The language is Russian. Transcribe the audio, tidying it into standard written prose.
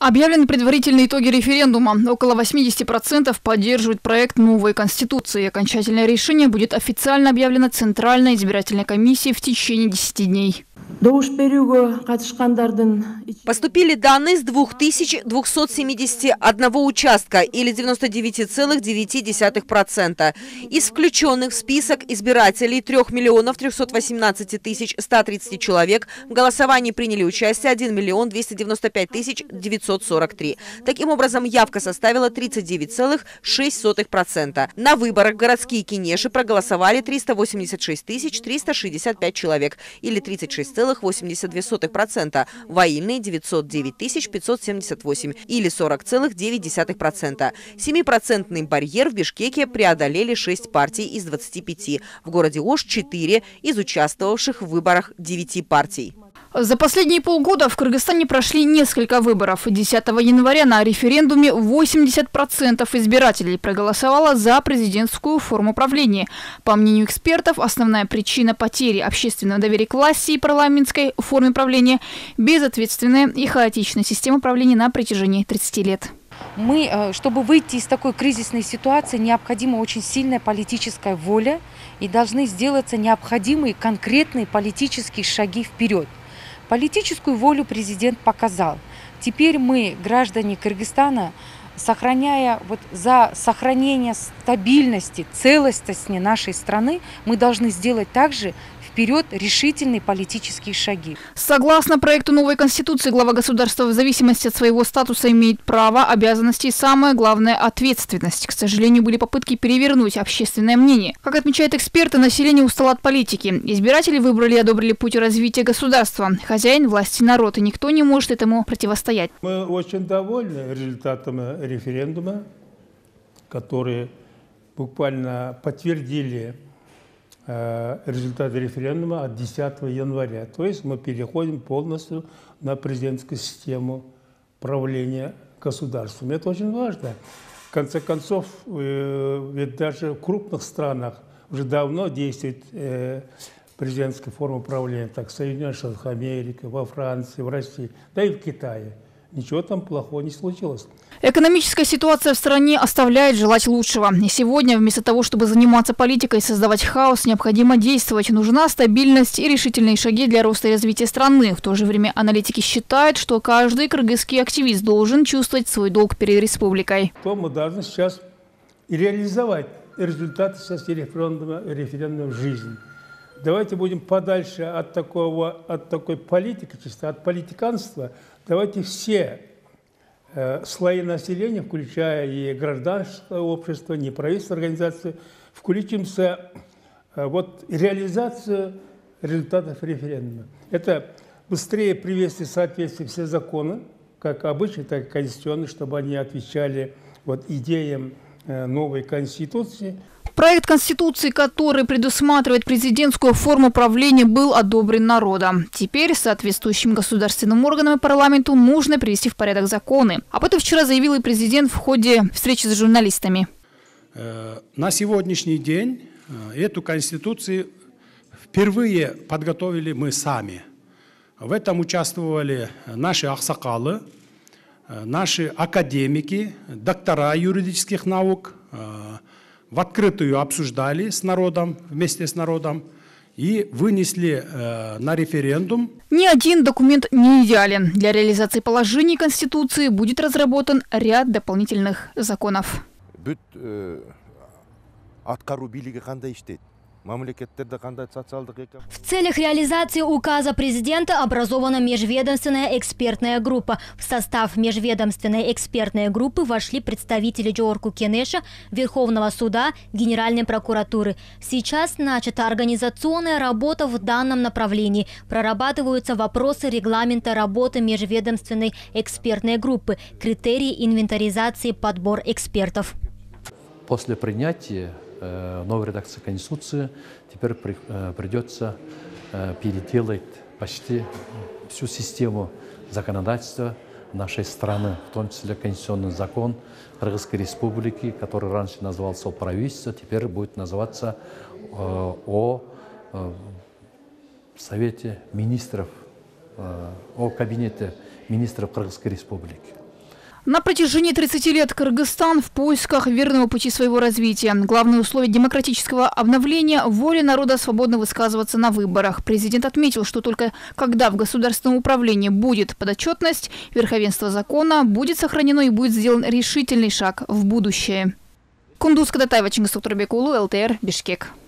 Объявлены предварительные итоги референдума. Около 80% поддерживают проект новой Конституции. Окончательное решение будет официально объявлено Центральной избирательной комиссией в течение 10 дней. Поступили данные с 2271 участка, или 99,9%. Из включенных в список избирателей 3 318 130 человек в голосовании приняли участие 1 295 943. Таким образом, явка составила 39,6%. На выборах в городские кенеши проголосовали 386 365 человек, или 36,82%. Воильные 909 578, или 40,9%. 7% барьер в Бишкеке преодолели 6 партий из 25. В городе Ош 4 из участвовавших в выборах 9 партий. За последние полгода в Кыргызстане прошли несколько выборов. 10 января на референдуме 80% избирателей проголосовало за президентскую форму правления. По мнению экспертов, основная причина потери общественного доверия к власти и парламентской форме правления – безответственная и хаотичная система правления на протяжении 30 лет. Чтобы выйти из такой кризисной ситуации, необходима очень сильная политическая воля и должны сделаться необходимые конкретные политические шаги вперед. Политическую волю президент показал. Теперь мы, граждане Кыргызстана, за сохранение стабильности, целостности нашей страны, мы должны сделать также вперед решительные политические шаги. Согласно проекту новой Конституции, глава государства в зависимости от своего статуса имеет право, обязанности и, самое главное, ответственность. К сожалению, были попытки перевернуть общественное мнение. Как отмечают эксперты, население устало от политики. Избиратели выбрали и одобрили путь развития государства. Хозяин, власть и народ, и никто не может этому противостоять. Мы очень довольны результатами референдума, которые буквально подтвердили результаты референдума от 10 января. То есть мы переходим полностью на президентскую систему правления государством. Это очень важно. В конце концов, ведь даже в крупных странах уже давно действует президентская форма правления, так в Соединенных Штатах Америки, во Франции, в России, да и в Китае. Ничего там плохого не случилось. Экономическая ситуация в стране оставляет желать лучшего. И сегодня, вместо того, чтобы заниматься политикой и создавать хаос, необходимо действовать. Нужна стабильность и решительные шаги для роста и развития страны. В то же время аналитики считают, что каждый кыргызский активист должен чувствовать свой долг перед республикой. То мы должны сейчас и реализовать результаты референдума в жизнь. Давайте будем подальше от такой политики, чисто от политиканства. Давайте все слои населения, включая и гражданское общество, неправительственные организации, включимся в реализацию результатов референдума. Это быстрее привести в соответствие все законы, как обычные, так и конституционные, чтобы они отвечали идеям новой Конституции. Проект Конституции, который предусматривает президентскую форму правления, был одобрен народом. Теперь соответствующим государственным органам и парламенту нужно привести в порядок законы. Об этом вчера заявил и президент в ходе встречи с журналистами. На сегодняшний день эту Конституцию впервые подготовили мы сами. В этом участвовали наши аксакалы, наши академики, доктора юридических наук, в открытую обсуждали вместе с народом и вынесли на референдум. Ни один документ не идеален. Для реализации положений Конституции будет разработан ряд дополнительных законов. В целях реализации указа президента образована межведомственная экспертная группа. В состав межведомственной экспертной группы вошли представители Джоорку Кенеша, Верховного суда, Генеральной прокуратуры. Сейчас начата организационная работа в данном направлении. Прорабатываются вопросы регламента работы межведомственной экспертной группы, критерии инвентаризации, подбор экспертов. После принятия новой редакции Конституции теперь придется переделать почти всю систему законодательства нашей страны, в том числе Конституционный закон Кыргызской Республики, который раньше назывался о правительстве, теперь будет называться о Совете министров, о Кабинете министров Кыргызской Республики. На протяжении 30 лет Кыргызстан в поисках верного пути своего развития. Главное условие демократического обновления – воля народа свободно высказываться на выборах. Президент отметил, что только когда в государственном управлении будет подотчетность, верховенство закона будет сохранено и будет сделан решительный шаг в будущее. Кундуз Кадатаева, Чингис Турбекулу, ЛТР, Бишкек.